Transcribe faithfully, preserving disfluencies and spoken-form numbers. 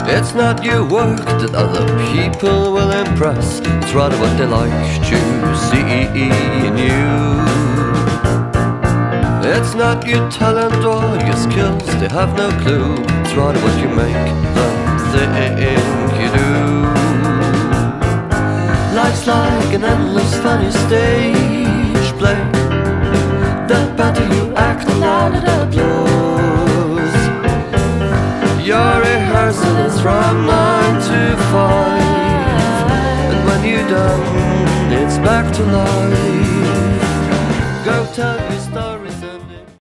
It's not your work that other people will impress, it's rather what they like to see in you. It's not your talent or your skills, they have no clue, it's rather what you make them think you do. Life's like an endless funny stage play. The better you act, the louder the applause. Your rehearsal is from nine to five, and when you're done, it's back to life.